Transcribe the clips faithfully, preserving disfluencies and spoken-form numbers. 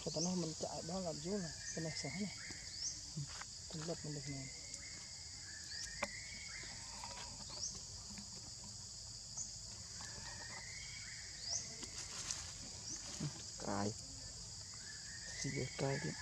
cái nó mình chạy đó làm chú này cái này sáng này mình lật mình được này cài gì cài đi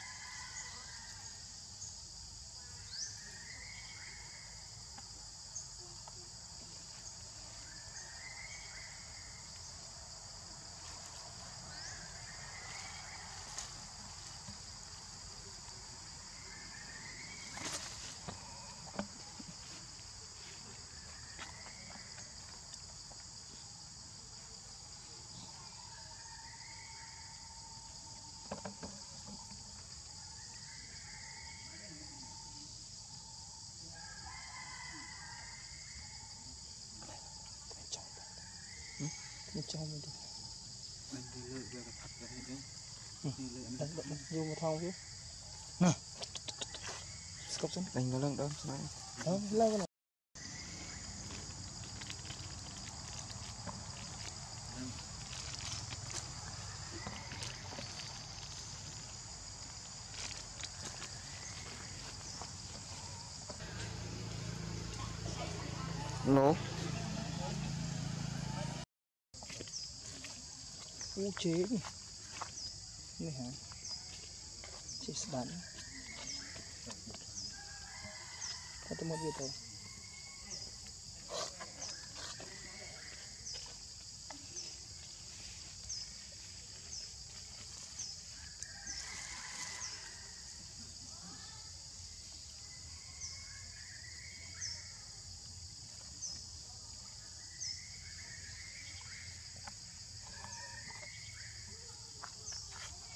bên trong mình được anh đi lựa ra là thật ra đấy đi lựa đánh đánh vô một thau chứ nè cốc xuống đánh nó lần đó này đó lâu này lố u chế nhỉ này hả chị sẽ đánh có tôi một việc rồi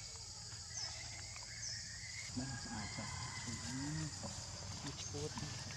nó sẽ ai chắc chốt